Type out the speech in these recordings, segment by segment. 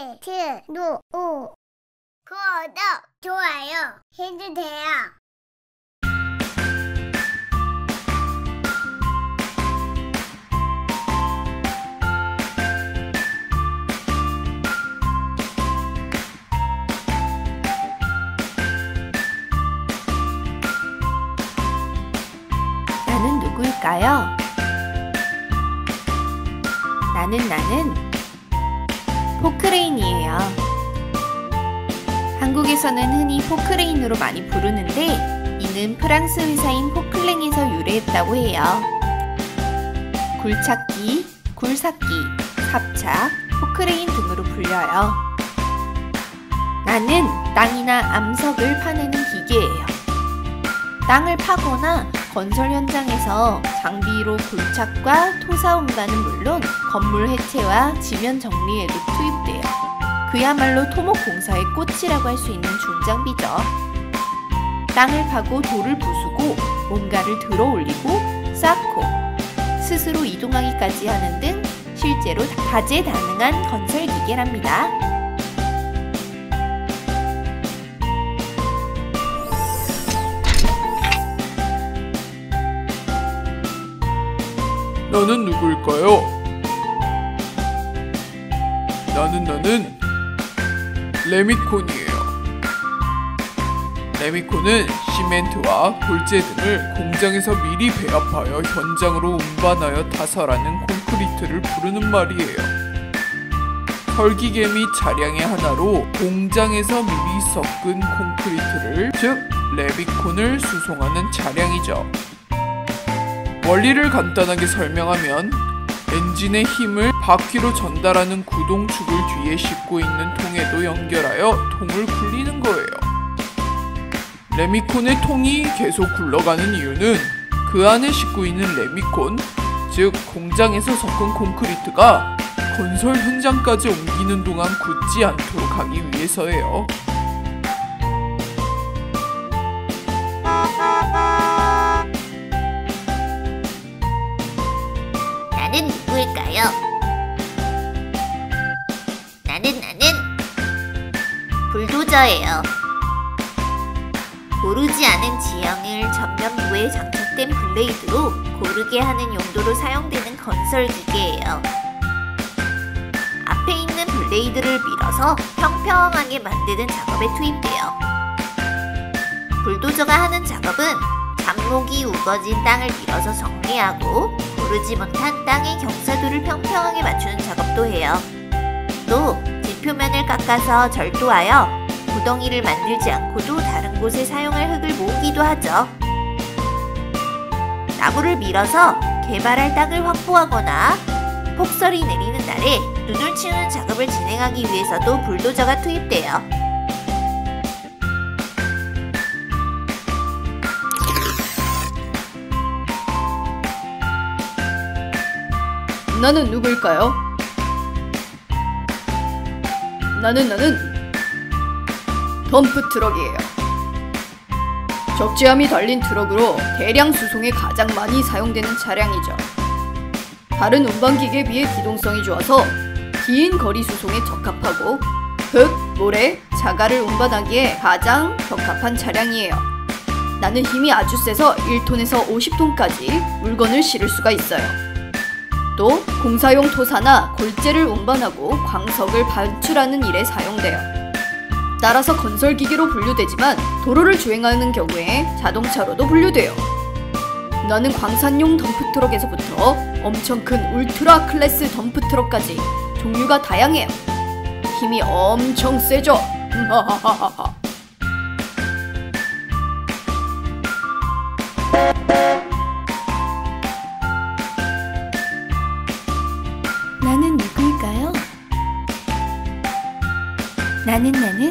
구독, 좋아요 해주세요. 나는 누구일까요? 나는 포크레인이에요. 한국에서는 흔히 포크레인으로 많이 부르는데 이는 프랑스 회사인 포클랭에서 유래했다고 해요. 굴착기, 굴삭기, 삽차, 포크레인 등으로 불려요. 나는 땅이나 암석을 파내는 기계예요. 땅을 파거나 건설 현장에서 장비로 굴착과 토사 운반은 물론 건물 해체와 지면 정리에도 투입돼요. 그야말로 토목공사의 꽃이라고 할 수 있는 중장비죠. 땅을 파고 돌을 부수고 뭔가를 들어 올리고 쌓고 스스로 이동하기까지 하는 등 실제로 다재다능한 건설 기계랍니다. 나는 누구일까요? 나는 레미콘이에요. 레미콘은 시멘트와 골재 등을 공장에서 미리 배합하여 현장으로 운반하여 타설하는 콘크리트를 부르는 말이에요. 설기계 및 차량의 하나로 공장에서 미리 섞은 콘크리트를, 즉 레미콘을 수송하는 차량이죠. 원리를 간단하게 설명하면 엔진의 힘을 바퀴로 전달하는 구동축을 뒤에 싣고 있는 통에도 연결하여 통을 굴리는 거예요. 레미콘의 통이 계속 굴러가는 이유는 그 안에 싣고 있는 레미콘, 즉 공장에서 섞은 콘크리트가 건설 현장까지 옮기는 동안 굳지 않도록 하기 위해서예요. 나는 누구일까요? 나는 불도저예요. 고르지 않은 지형을 전면부에 장착된 블레이드로 고르게 하는 용도로 사용되는 건설 기계예요. 앞에 있는 블레이드를 밀어서 평평하게 만드는 작업에 투입돼요. 불도저가 하는 작업은 잡목이 우거진 땅을 밀어서 정리하고 고르지 못한 땅의 경사도를 평평하게 맞추는 작업도 해요. 또 뒷표면을 깎아서 절도하여 구덩이를 만들지 않고도 다른 곳에 사용할 흙을 모으기도 하죠. 나무를 밀어서 개발할 땅을 확보하거나 폭설이 내리는 날에 눈을 치우는 작업을 진행하기 위해서도 불도저가 투입돼요. 나는 누구일까요? 나는 덤프트럭이에요. 적재함이 달린 트럭으로 대량 수송에 가장 많이 사용되는 차량이죠. 다른 운반기계에 비해 기동성이 좋아서 긴 거리 수송에 적합하고 흙, 모래, 자갈을 운반하기에 가장 적합한 차량이에요. 나는 힘이 아주 세서 1톤에서 50톤까지 물건을 실을 수가 있어요. 또 공사용 토사나 골재를 운반하고 광석을 반출하는 일에 사용돼요. 따라서 건설기계로 분류되지만 도로를 주행하는 경우에 자동차로도 분류돼요. 나는 광산용 덤프트럭에서부터 엄청 큰 울트라 클래스 덤프트럭까지 종류가 다양해요. 힘이 엄청 세죠? 나는 누구일까요? 나는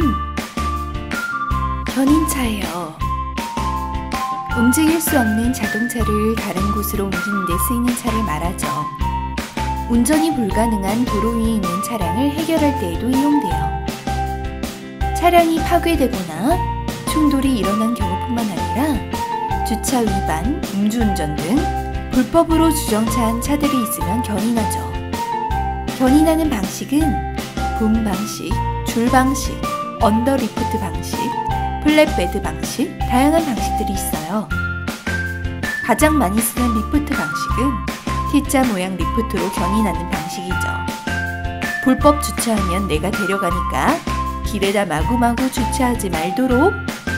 견인차예요. 움직일 수 없는 자동차를 다른 곳으로 옮기는 데 쓰이는 차를 말하죠. 운전이 불가능한 도로 위에 있는 차량을 해결할 때에도 이용돼요. 차량이 파괴되거나 충돌이 일어난 경우뿐만 아니라 주차 위반, 음주운전 등 불법으로 주정차한 차들이 있으면 견인하죠. 견인하는 방식은 붐 방식, 줄 방식, 언더리프트 방식, 플랫베드 방식, 다양한 방식들이 있어요. 가장 많이 쓰는 리프트 방식은 T자 모양 리프트로 견인하는 방식이죠. 불법 주차하면 내가 데려가니까 길에다 마구마구 주차하지 말도록.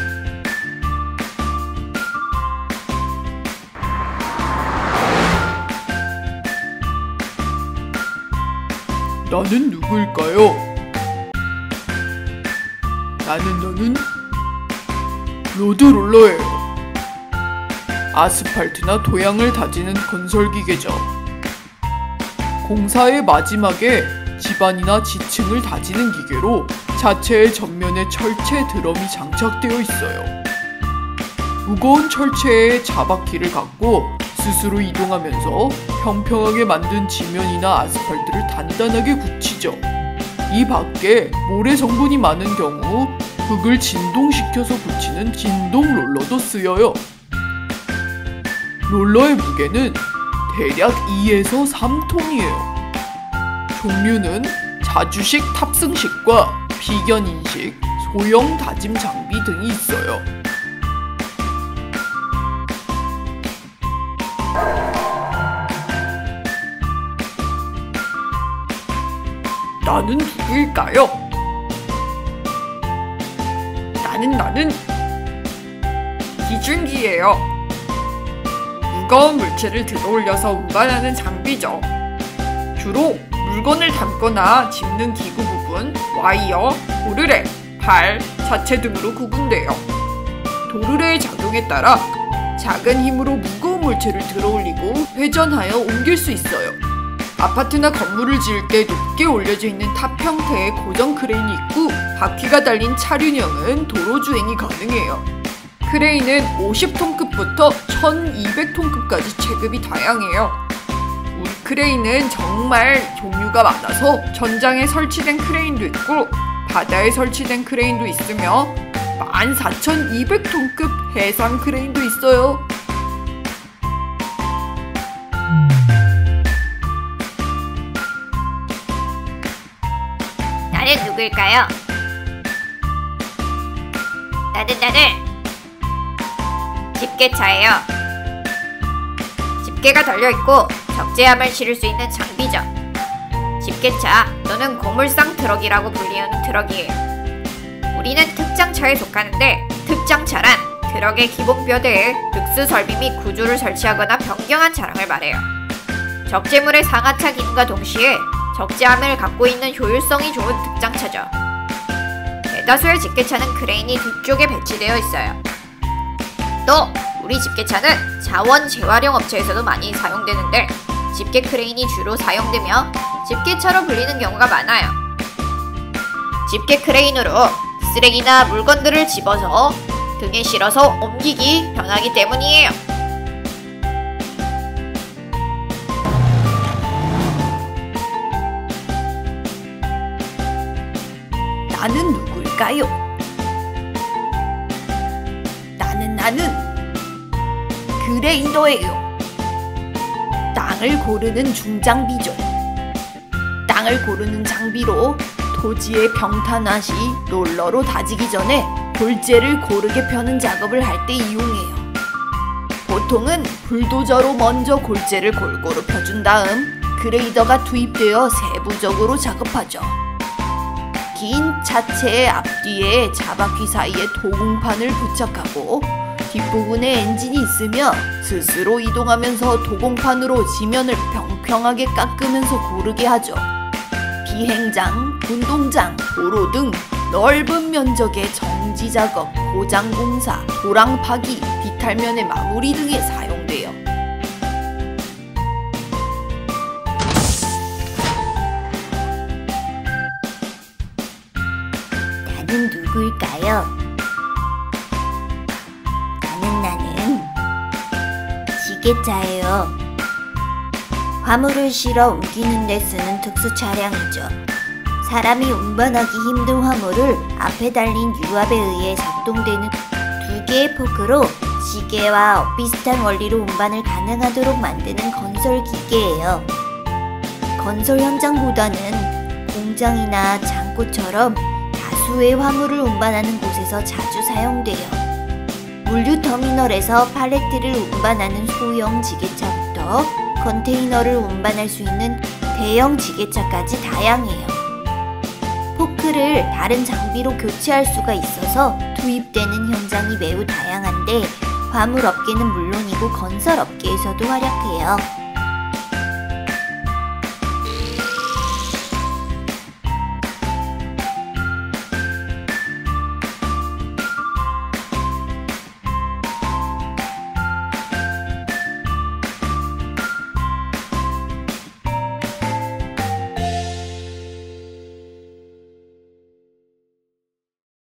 나는 누구일까요? 나는 로드롤러예요. 아스팔트나 토양을 다지는 건설기계죠. 공사의 마지막에 집안이나 지층을 다지는 기계로 자체의 전면에 철제 드럼이 장착되어 있어요. 무거운 철체에 자바퀴를 갖고 스스로 이동하면서 평평하게 만든 지면이나 아스팔트를 단단하게 굳히죠. 이 밖에 모래 성분이 많은 경우 흙을 진동시켜서 붙이는 진동 롤러도 쓰여요. 롤러의 무게는 대략 2에서 3톤이에요. 종류는 자주식 탑승식과 비견인식, 소형 다짐 장비 등이 있어요. 나는 누구일까요? 나는 기중기예요. 무거운 물체를 들어올려서 운반하는 장비죠. 주로 물건을 담거나 짚는 기구 부분, 와이어, 도르래, 발, 자체 등으로 구분돼요. 도르래의 작용에 따라 작은 힘으로 무거운 물체를 들어올리고 회전하여 옮길 수 있어요. 아파트나 건물을 지을 때 높게 올려져 있는 탑 형태의 고정 크레인이 있고 바퀴가 달린 차륜형은 도로 주행이 가능해요. 크레인은 50톤급부터 1200톤급까지 체급이 다양해요. 우리 크레인은 정말 종류가 많아서 전장에 설치된 크레인도 있고 바다에 설치된 크레인도 있으며 14,200톤급 해상 크레인도 있어요. 나는 누구일까요? 나는 집게차예요. 집게가 달려있고 적재함을 실을 수 있는 장비죠. 집게차 또는 고물상 트럭이라고 불리우는 트럭이에요. 우리는 특장차에 속하는데 특장차란 트럭의 기본 뼈대에 특수 설비 및 구조를 설치하거나 변경한 차량을 말해요. 적재물의 상하차 기능과 동시에 적재함을 갖고 있는 효율성이 좋은 특장차죠. 대다수의 집게차는 크레인이 뒤쪽에 배치되어 있어요. 또 우리 집게차는 자원 재활용 업체에서도 많이 사용되는데 집게 크레인이 주로 사용되며 집게차로 불리는 경우가 많아요. 집게 크레인으로 쓰레기나 물건들을 집어서 등에 실어서 옮기기 편하기 때문이에요. 나는 누구일까요? 나는 그레이더예요. 땅을 고르는 중장비죠. 땅을 고르는 장비로 토지의 평탄화 시 롤러로 다지기 전에 골재를 고르게 펴는 작업을 할 때 이용해요. 보통은 불도저로 먼저 골재를 골고루 펴준 다음 그레이더가 투입되어 세부적으로 작업하죠. 긴 차체의 앞뒤에 자바퀴 사이에 도공판을 부착하고 뒷부분에 엔진이 있으며 스스로 이동하면서 도공판으로 지면을 평평하게 깎으면서 고르게 하죠. 비행장, 운동장, 도로 등 넓은 면적의 정지 작업, 포장 공사, 도랑 파기, 비탈면의 마무리 등에 사용돼요. 나는 누구일까요? 나는 지게차예요. 화물을 실어 옮기는 데 쓰는 특수 차량이죠. 사람이 운반하기 힘든 화물을 앞에 달린 유압에 의해 작동되는 두 개의 포크로 지게와 비슷한 원리로 운반을 가능하도록 만드는 건설 기계예요. 건설 현장보다는 공장이나 창고처럼 다수의 화물을 운반하는 곳에서 자주 사용돼요. 물류터미널에서 팔레트를 운반하는 소형 지게차부터 컨테이너를 운반할 수 있는 대형 지게차까지 다양해요. 포크를 다른 장비로 교체할 수가 있어서 투입되는 현장이 매우 다양한데 화물업계는 물론이고 건설업계에서도 활약해요.